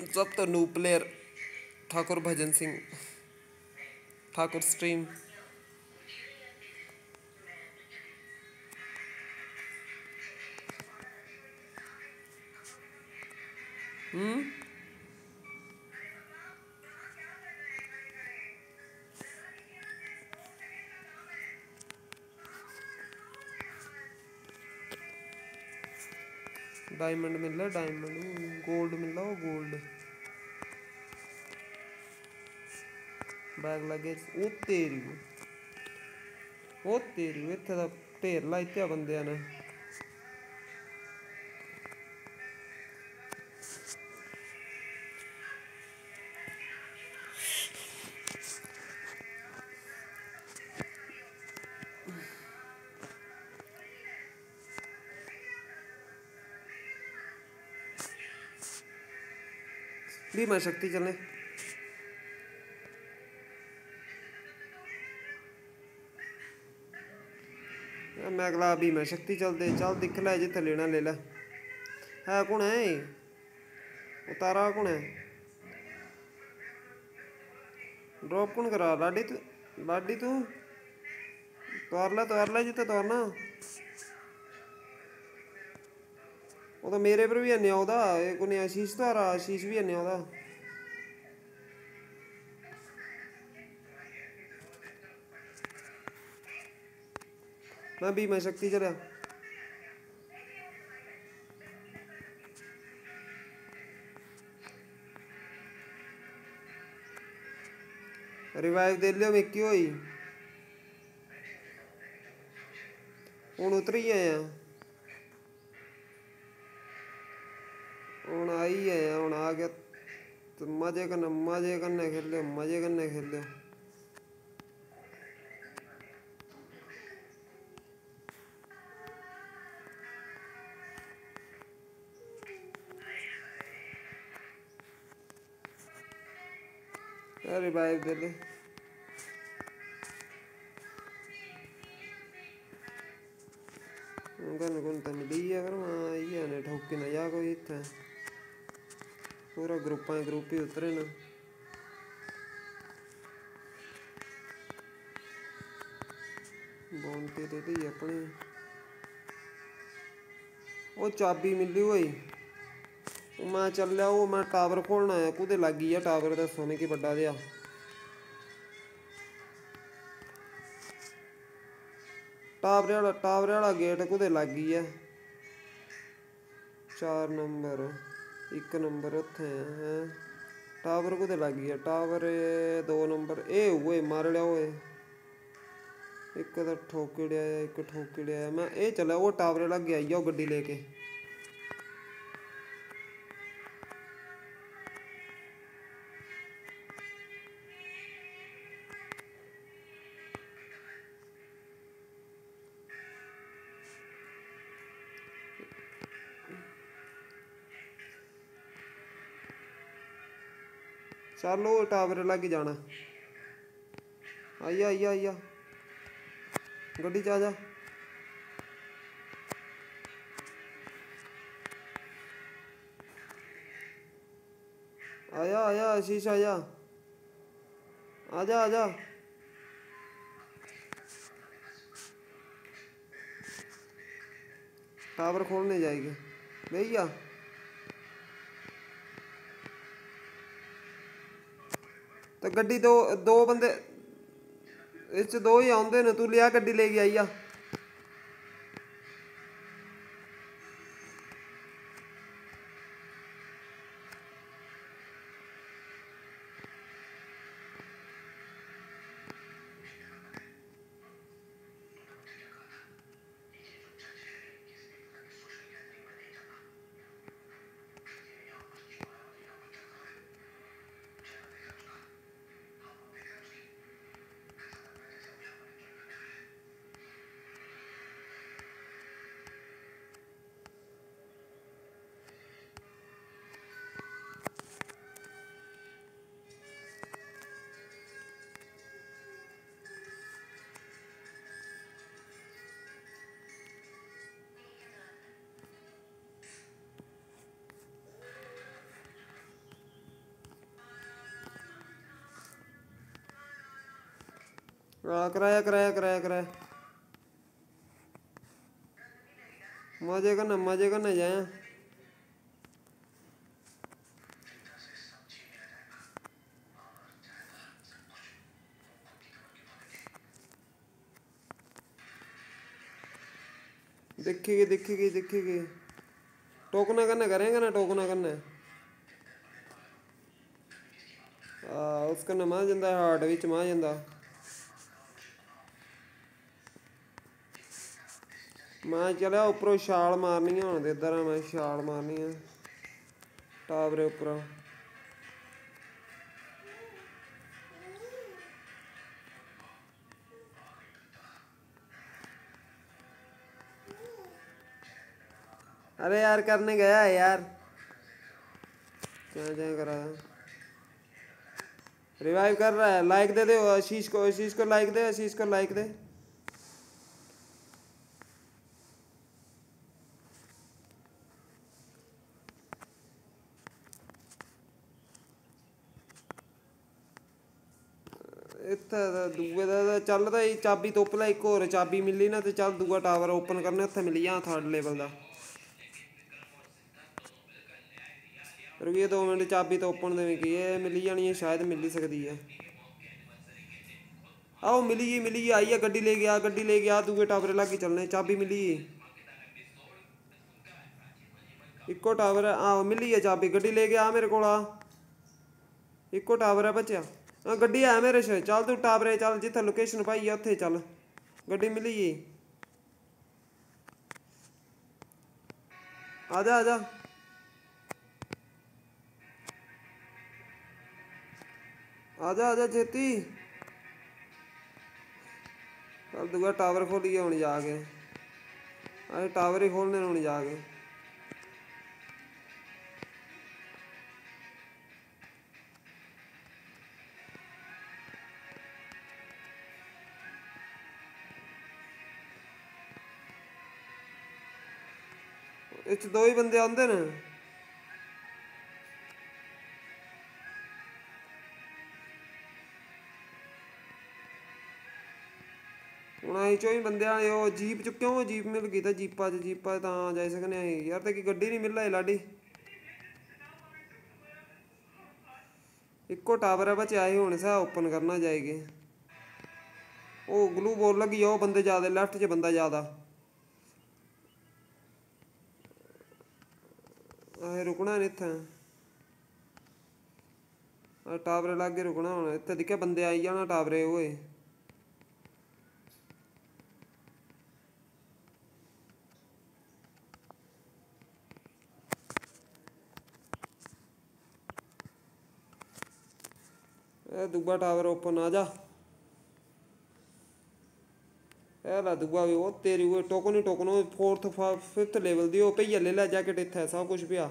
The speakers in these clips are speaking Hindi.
सब तो new player Thakur Bhajan Singh Thakur stream. Diamond मिल रहा है, डायमंड गोल्ड मिल रहा हो, गोल्ड बैग लगे। ओ तेरी इत्थे दा ढेर लाइत्या बंदियां ने। भी मैं शक्ति चले मैं अगला भी मैं शक्ति चलते चल दिख लै जिथे लेना ले लै। है कौन है उतारा कौन है? ड्रॉप कौन करा? लाडी तू तोर लै जिते तोरना। वो तो मेरे पर भी है ओदा कोई आशीष तो आ रहा, आशीष भी है ओदा। मैं भी मैं शक्ति चलिया। रिवाइव दे लियो मिक्की होई हूँ उतर ही आया हूँ आई आया हूँ आ गया तो मजे कन्नै खेलो मजे कन्नै खेलो। रिवाइव दे ले कौन तो मिली है पर हाँ ये ने ठोकी ना जा कोई इतना पूरा ग्रुप ही उतरे ना। बोनती दे दी अपनी वो चाबी मिली हुई मैं चल लिया वो मैं टावर खोलना है कुदे लग गई है टावर दसो मिगी बड़ा दिया टावर वाला गेट कुदे लग गई है 4 नंबर 1 नंबर उत्थे है टावर कुदे लग गई है टावर 2 नंबर ए हुए मार लिया हुए एक तो ठोकड़िया एक ठोकड़िया मैं ये चला वो टावर लग गया वो गड्डी लेके चलो टावर लग जाना आइया गड्डी च आजा आया आशीष आजा टावर खोलने जाएगी भैया तो गड्डी दो बंदे इस दो ही आउंदे ने तू लिया गड्डी लेके आई आ कराया कराया कराया कराया। मजे करना जाए। देखिए टोकना करना करेंगे ना, टोकना करना उसका मां जाता है, हार्ट विच मां जाता। मैं चलिया उपरों छाल मारनी है, हूँ इधर मैं छाल मारनी है टावरे उपरों। अरे यार करने गया है यार, क्या क्या करा। रिवाइव कर रहा है, लाइक दे दे आशीष को लाइक दे, आशीष को लाइक दे। इत्थे दूए दा चलदा ही चाबी तुप्प लै, एक होर चाबी मिली ना तो चल दूआ टावर ओपन करने, उत्थे मिली जा थर्ड लेवल दा। रुकिए 2 मिनट, चाबी तो ओपन दे मिगी ये मिली जानी है, शायद मिली सकती है। आओ मिली गई आई है, गड्डी ले गया, गड्डी ले गया, दूए टावर लागे चलने, चाबी मिली। इको टावर है, आओ मिली है चाबी, गड्डी ले गया मेरे को। इको टावर है बच्चा, हाँ गड्डी है मेरे से, चल तू टावरे चल, जिथे लोकेशन पाई है उत्थे चल, गड्डी मिली। आजा आजा आजा आजा छेती, चल दूआ टावर खोलिए हूँ जाके, अरे टावर ही खोलने हूँ जाके। इस 2 ही बंदे आते न, हूँ अं 24 बंदे आए, वो जीप चुक्के हो, जीप मिल गई तो जीपा तो जाई सकने यार, तो कि गड्डी नहीं मिल रही लाडी। इको टावर है बच्चे आए हूँ सा ओपन करना जाएगी। वो ग्लू बोल लगी, वो बंदे ज़्यादा लेफ्ट च बंदा ज़्यादा, असें रुकना नहीं इत्थें, टावरे लागे रुकना हूँ, इत्थे दिक्खे बंदे आई जाना टावरे होए। दूआ टावर ओपन आ जा, ला दूआ भी वो तेरी वो टोकन ही टोकन, 4th 5th लेवल दी, वो भैया ले लै जैकेट, इत्थे सब कुछ पिया,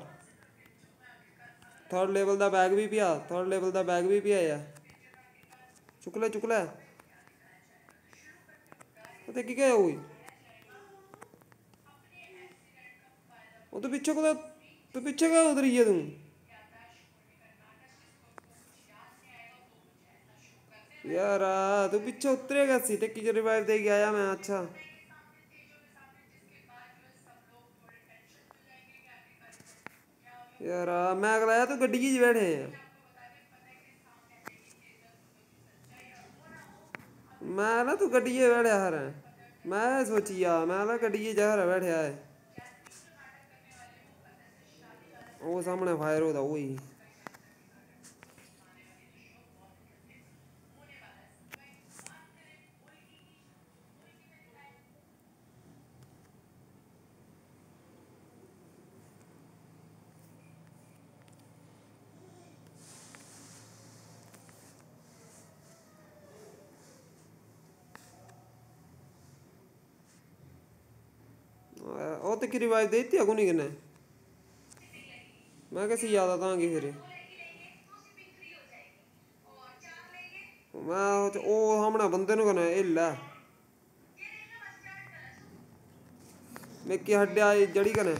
3rd लेवल का बैग भी पिया, 3rd लेवल का बैग भी पिया है, चुक लै की क्या हुई। वो तो पीछे को, तू पीछे क्या उतरी है तू, यार तू पीछे उतरेगा सी, टेकी जो रिवाइव दे के आया मैं, अच्छा यार मैं अगला तू गड्डी च बैठे, मैं ना तू गड्डी बैठा हर, मैं सोची आ मैं ना गड्डी जहर बैठा है, वो सामने फायर होता वही। ਉਹ ਤੇ ਕੀ ਰਿਵਾਜ ਦੇਤੀ ਅਗੂ ਨਹੀਂ ਕਿਨੇ, मैं कैसी याद आता कि फिर मैं ओ सामने बंदे नु कने हिला मिक्की हड्डिया जड़ी कने,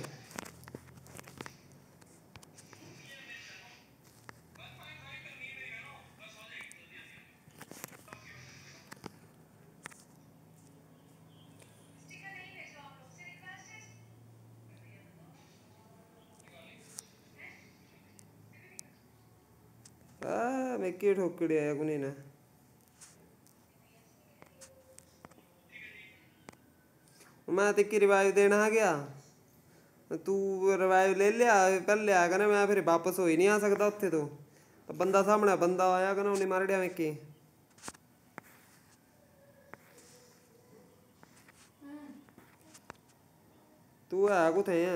मैं के ठोकड़े आया कुने ना मैं तेकी रिवाइव देना आ गया तू रिवाइव ले लिया कर लिया कहना मैं फिर वापस हो ही नहीं आ सकता उत्थे तो बंदा सामने बंदा आया कहना उन्हें मार दिया मैं के तू है कुत्थे है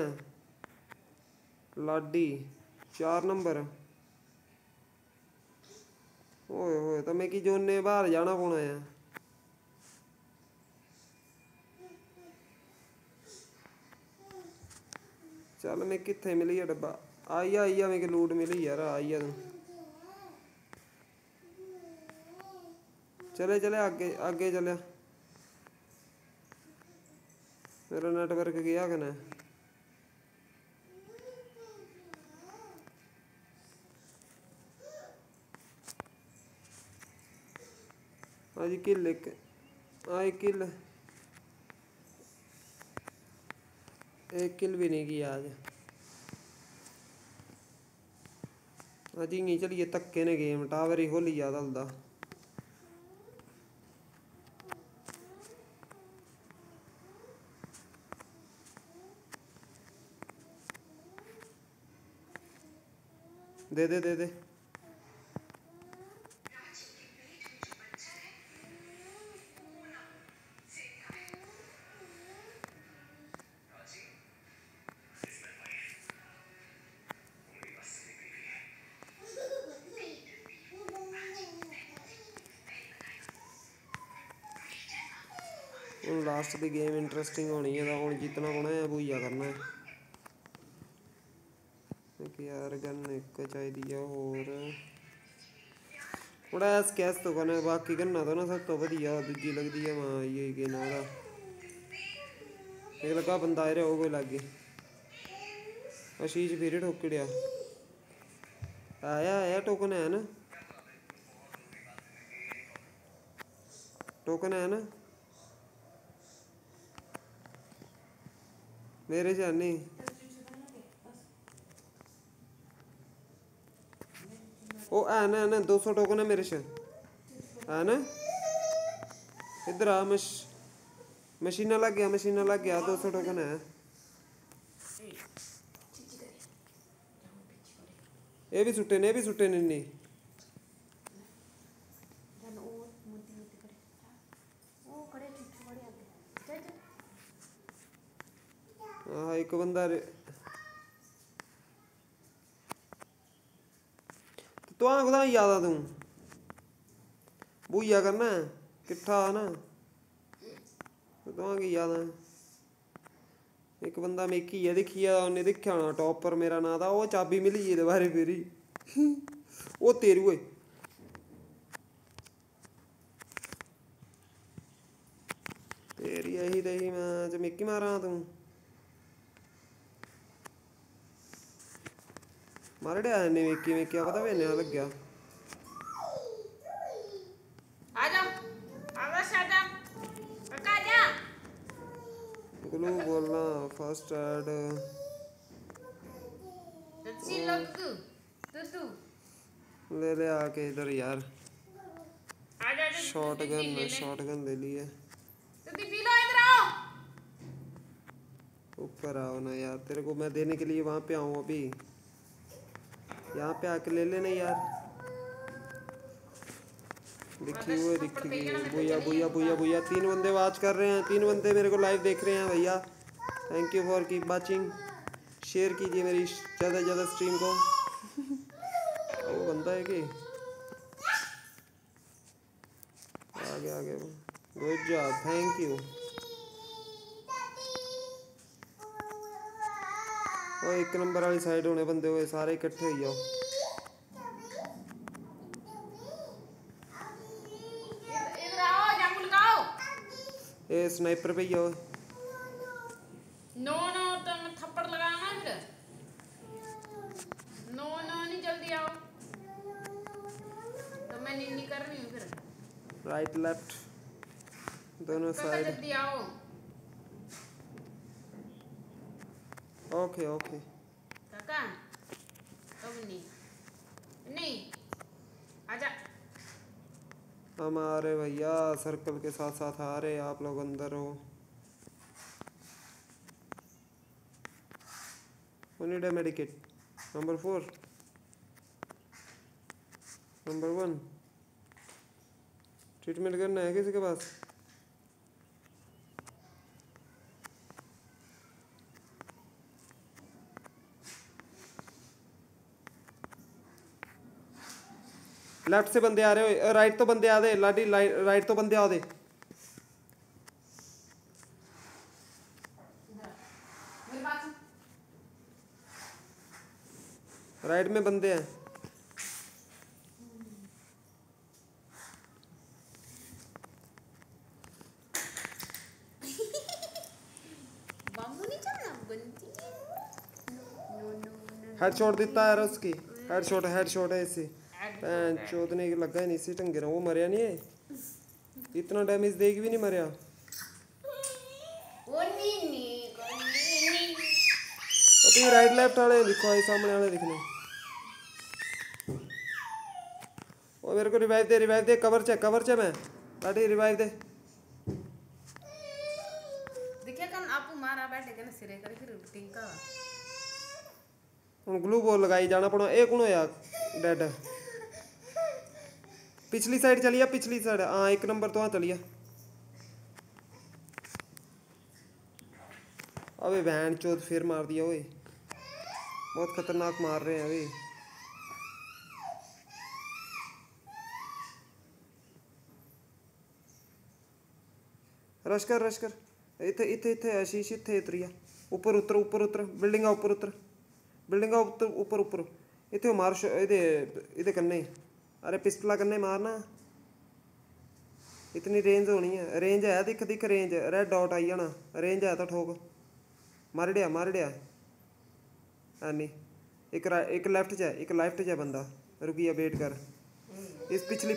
लाडी 4 नंबर ओए होए तो मैं की जोने बाहर जाना पौना है चल मैं कितने मिली है डब्बा आई मैं लूट मिली यार आई तू चले चले आगे आगे चले मेरा नेटवर्क गया कना आज किल एक किल एक किल भी नहीं किया आज आज ही नहीं चलिए धक्के ने गेम टावर ही खोली ज्यादा हल्दा दे दे दे दे लास्ट दी गेम इंटरेस्टिंग होनी है तो जितना होना है भूया करना है यार गन एक चाहिए और थोड़ा स्कैच तो करना बाकी गन्ना तो ना सब तो वधिया दूजी लगती है मां ये के ना एक लगा बंदा आ रहा हो कोई लागे आशीष फिर ठोकड़िया आया टोकन है ना मेरे से नहीं ओ है ना 200 टोकन है मेरे से है ना इधर आ मशीना लग गया 200 टोकन है ये भी सुटे नहीं हाँ एक बंदा तो आंखदा याद आ तू भूया करना किट्ठा ना तो की याद है एक बंदा मेकी है दिखी है उन्हें दिखा होना टॉप पर मेरा नाम था वो चाबी मिली ये बारे फिर वो तेरी हुए तेरी यही रही मैं मेकी मारा तू मार दिया ने मेकी क्या पता वे नया लग गया ग्लू बोलना फर्स्ट ऐड ले आके इधर यार शॉटगन ले लिए ऊपर आओ ना यार तेरे को मैं देने के लिए वहां पे आऊँ अभी यहाँ पे आके ले लेना यार दिखी भैया 3 बंदे वॉच कर रहे हैं 3 बंदे मेरे को लाइव देख रहे हैं भैया thank you for keep watching share कीजिए मेरी ज़्यादा से ज़्यादा स्ट्रीम को वो बंदा है कि आगे गुड जॉब थैंक यू वो 1 नंबर वाली साइड होने बंदे हुए सारे इकट्ठे हो जाओ ए स्नाइपर पे जाओ नो तो मैं थप्पड़ लगाना फिर नो नहीं जल्दी आओ तो मैं नहीं कर रही हूँ फिर राइट लेफ्ट दोनों साइड जल्दी आओ ओके काका कब नहीं आजा। हमारे भैया सर्कल के साथ साथ आ रहे, आप लोग अंदर हो। Need a medicate. Number 4, number 1 treatment करना है किसी के पास? लेफ्ट से बंदे आ रहे हो, राइट तो बंदे आ दे लाडी, राइट तो बंदे आओ दे। राइट में बंदे हैं। हेडशॉट देता है उसकी, हेडशॉट है इससे। चोदने की लगा ही नहीं सी ढंगे वो मरिया नहीं है, इतना डैमेज देगी भी नहीं मरिया। अभी राइट लेफ्ट वाले दिखो, आई सामने वाले दिखने। वो मेरे को रिवाइव दे, कवर चे मैं लाठी, रिवाइव दे। देखिए कल आपू मारा बैठे के ना सिरे करे फिर टिंका ग्लू बॉल लगाई जाना पड़ा। एक कौन होया डेड? पिछली साइड चलिया, पिछली साइड। हाँ 1 नंबर तो हाँ चलिया। अबे बहन चोद फिर मार दिया ओए, बहुत खतरनाक मार रहे हैं अभी। रश कर इथे इथे इथे आशीष इथे उतरिया। ऊपर उतर बिल्डिंगा ऊपर उतर, बिल्डिंगा ऊपर इथे मार इधे इधे करने। अरे पिस्टला करने मारना, इतनी रेंज होनी है। रेंज है, दिख रेंज, रेड डॉट आई जाना। रेंज है तो ठोक। मार डिया है नहीं। एक लेफ्ट च है बंदा, रुकिया वेट कर। इस पिछली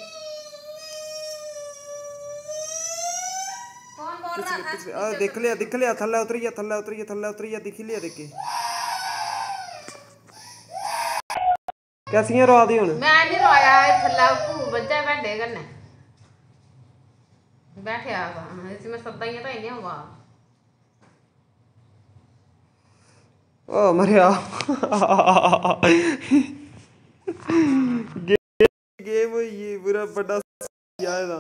देख लिया थल्ले उतरिया दिख लिया देख के। कैसी रोआ दी हुन? मैं नहीं रोया, थल्ला को बच्चा बैठे करने बैठे आवा इसमें सदा ही तो नहीं हुआ। ओ मरिया गेम ये पूरा बड़ा आया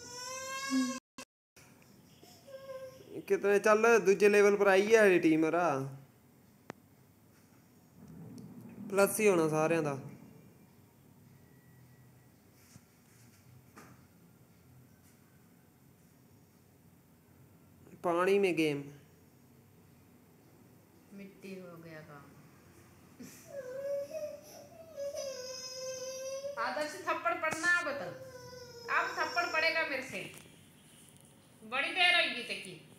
कितने। चल दूजे लेवल पर आई है टीम रा, प्लस ही होना सारे का। पानी में गेम मिट्टी हो गया काम। आदर्श थप्पड़ पड़ना अब, तो अब थप्पड़ पड़ेगा मेरे से, बड़ी देर होगी तक की।